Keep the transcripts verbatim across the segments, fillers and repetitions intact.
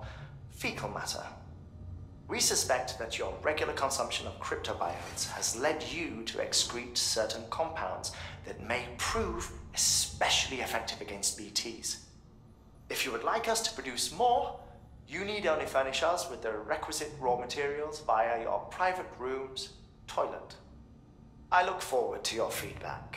fecal matter. We suspect that your regular consumption of cryptobiotes has led you to excrete certain compounds that may prove especially effective against B Ts. If you would like us to produce more, you need only furnish us with the requisite raw materials via your private room's toilet. I look forward to your feedback.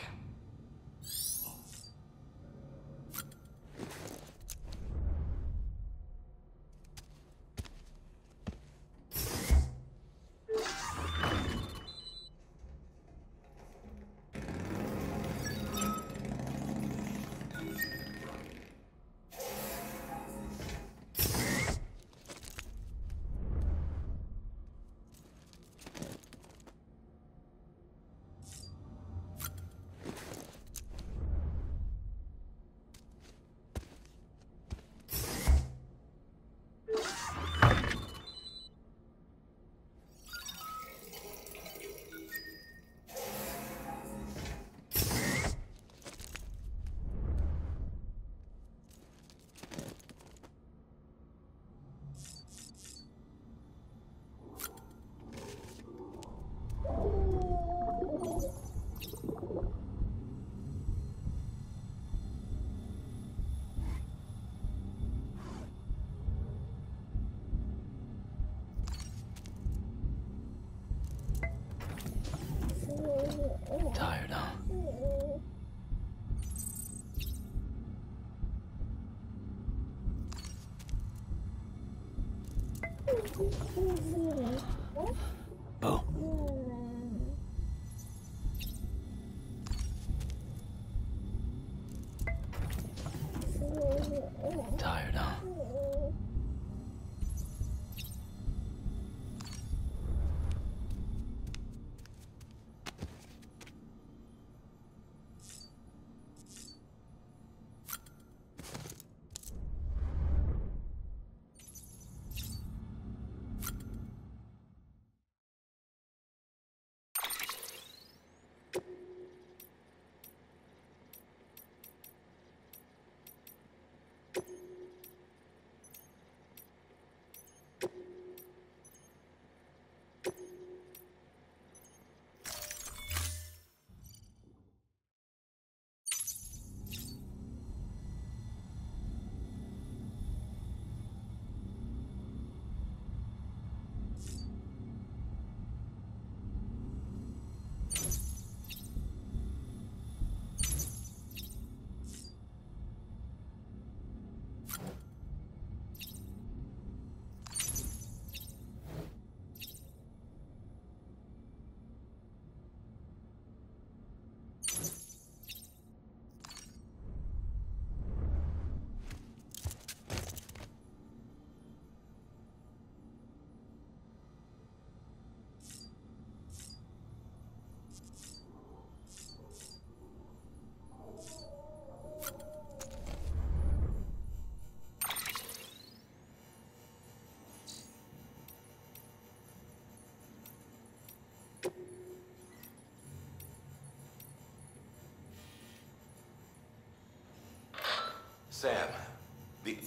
Tired, huh? Bo. Tired, huh? Sam, the...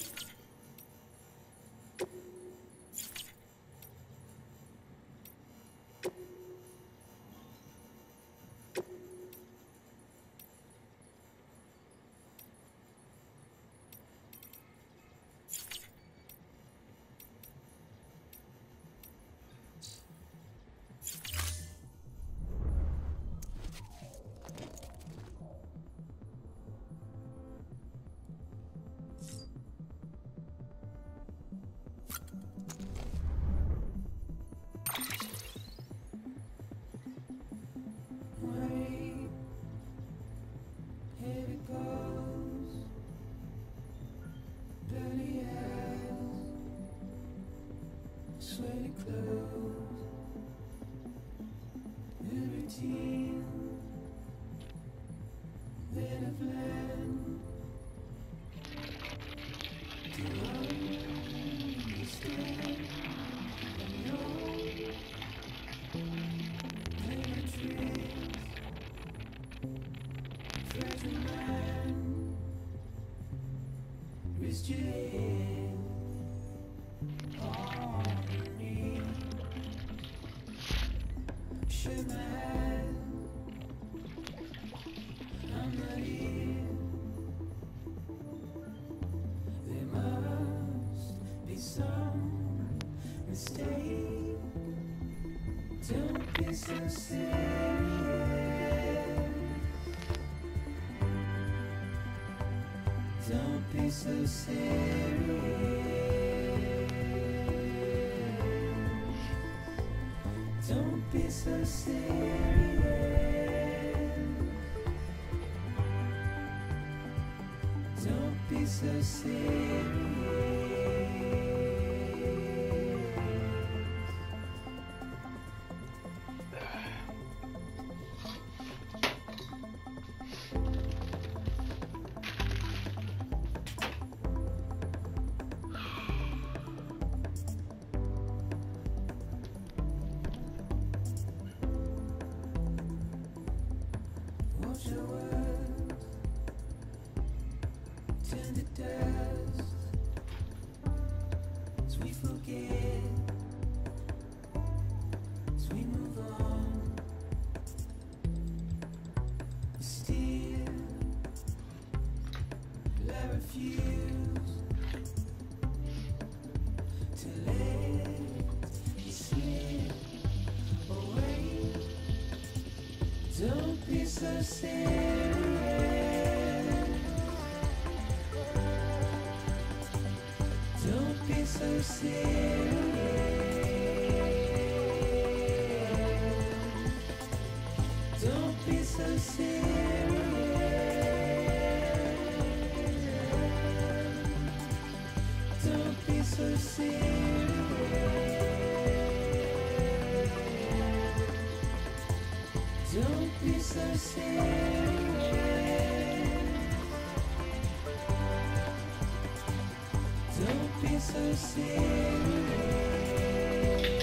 Fisherman, I'm not here. There must be some mistake. Don't be so serious. Don't be so serious. Don't be so serious. Don't be so serious. Watch your words turn to dust as we forget, as we move on. Still, I refuse to let you slip away. Don't be so serious. Don't be so serious. Don't be so serious. Don't be so serious. Don't be so serious. Don't be so serious.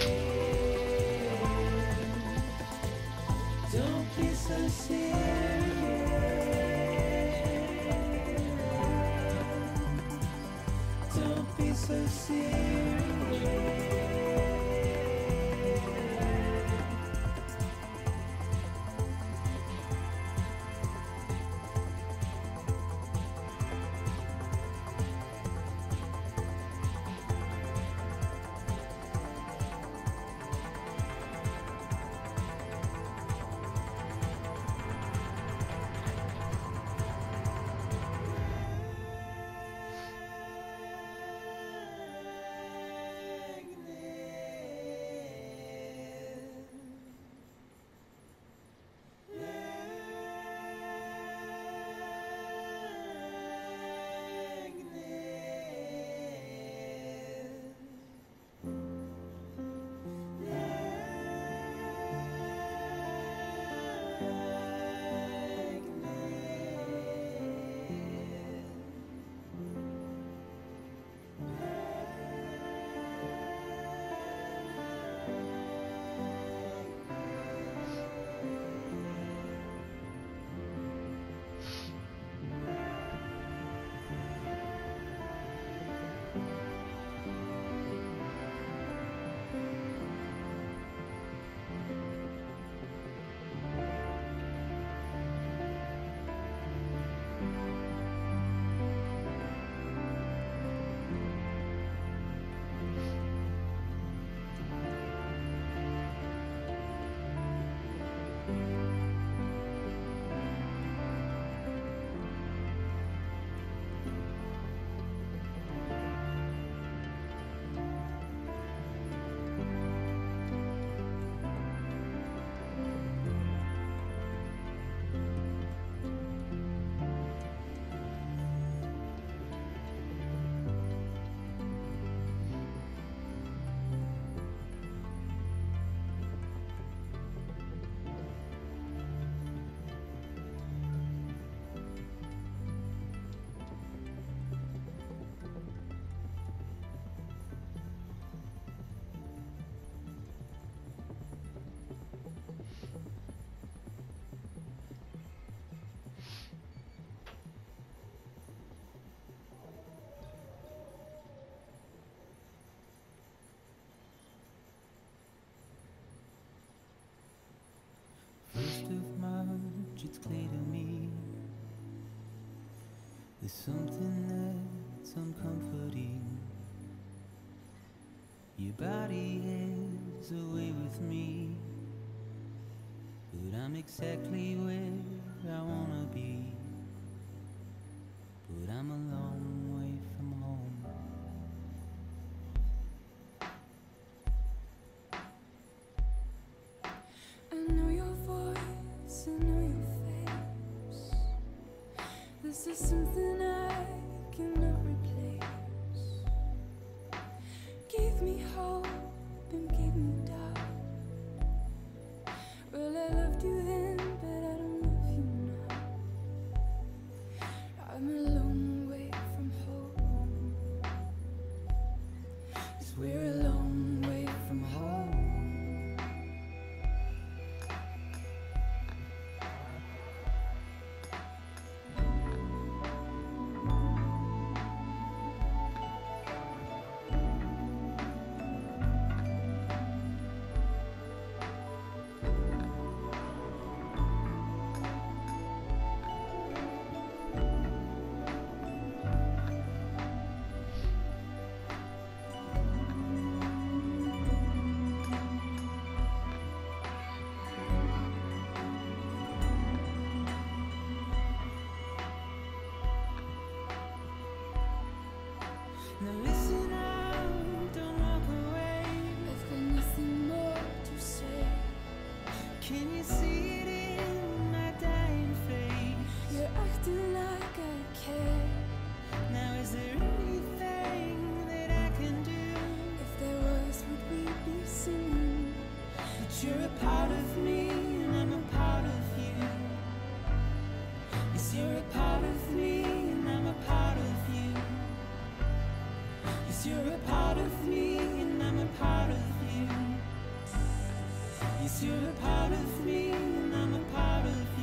Don't be so serious. Don't be so serious. There's something that's uncomforting. Your body is away with me, but I'm exactly where I wanna be. But I'm a long way from home. I know your voice, I know your face. This is something I cannot replace. Give me hope and give me doubt. Well, I loved you then, but I don't love you now. I'm a long way from home. 'Cause we're a long way from home. Now listen out, don't walk away. I've got nothing more to say. Can you see it in my dying face? You're acting like I care. Now is there anything that I can do? If there was, would we be singing? But you're a part of me and I'm a part of you. Yes, you're a part of me and I'm a part of you. Yes, you're a part of me and I'm a part of you. Yes, you're a part of me and I'm a part of you.